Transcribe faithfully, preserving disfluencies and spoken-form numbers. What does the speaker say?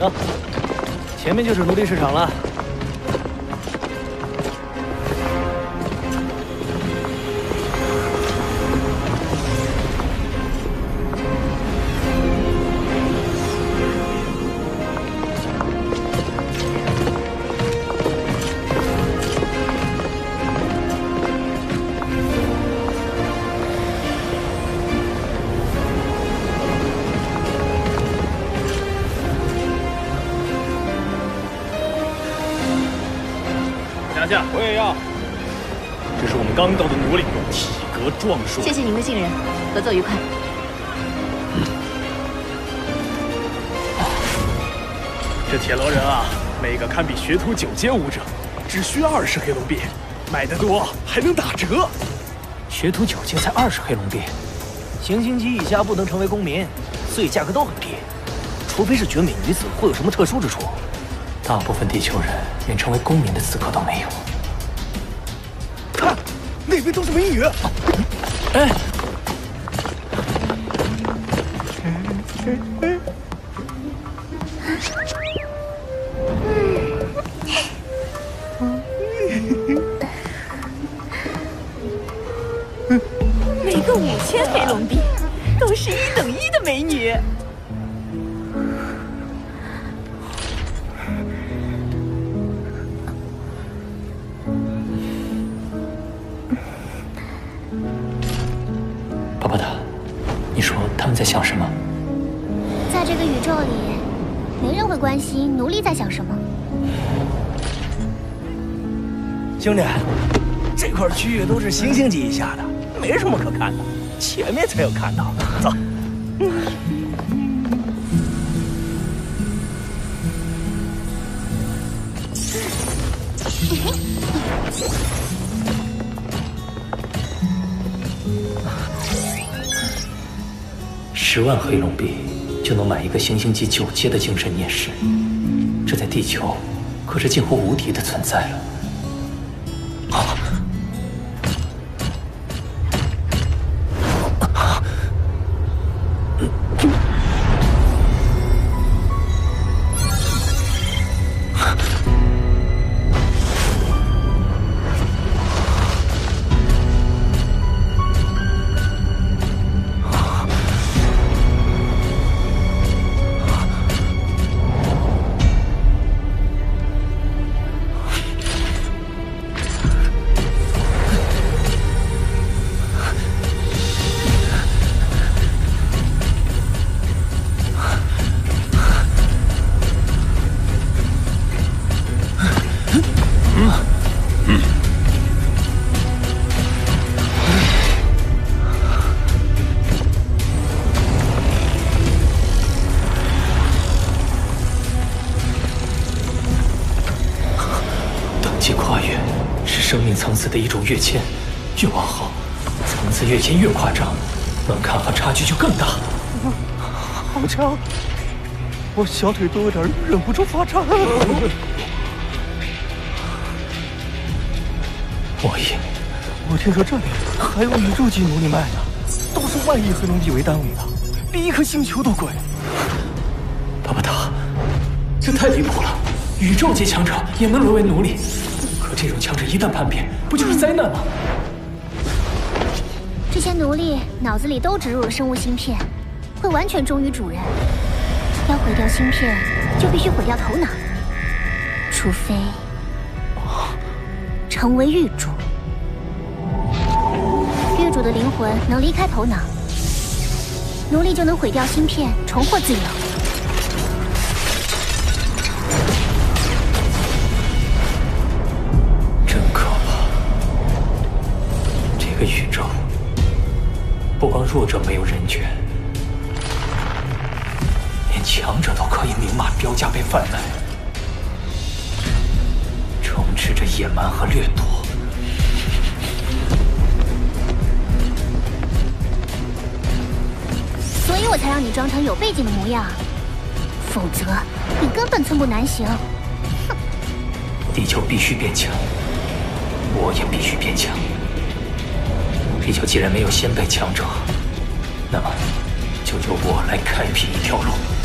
啊，前面就是奴隶市场了。 拿下！我也要。这是我们刚到的奴隶，体格壮硕。 谢谢您的信任，合作愉快。 这铁楼人啊，每个堪比学徒九阶武者，只需二十黑龙币，买的多还能打折。 学徒九阶才二十黑龙币，行星级以下不能成为公民，所以价格都很低。除非是绝美女子或有什么特殊之处。 大部分地球人连成为公民的资格都没有。 看，那边都是美女。 哎， 每个五千黑龙币，都是一等一的美女。 巴巴达，你说他们在想什么？ 在这个宇宙里，没人会关心奴隶在想什么。 兄弟，这块区域都是行星级以下的，没什么可看的，前面才有看到的。走。十万黑龙币就能买一个行星级九阶的精神念石，这在地球可是近乎无敌的存在了。啊！层次的一种跃迁，越往后，层次跃迁越夸张，门槛和差距就更大。 好强！我小腿都有点忍不住发颤。 莫弈， 我听说这里还有宇宙级奴隶卖呢，都是万亿黑龙币为单位的，比一颗星球都贵。 巴巴达，这太离谱了！宇宙级强者也能沦为奴隶？ 这种强者一旦叛变，不就是灾难吗？ 这些奴隶脑子里都植入了生物芯片，会完全忠于主人。要毁掉芯片，就必须毁掉头脑，除非成为狱主。狱主的灵魂能离开头脑，奴隶就能毁掉芯片，重获自由。 宇宙不光弱者没有人权，连强者都可以明码标价被贩卖，充斥着野蛮和掠夺。 所以我才让你装成有背景的模样，否则你根本寸步难行。哼！ 地球必须变强，我也必须变强。 地球既然没有先辈强者，那么就由我来开辟一条路。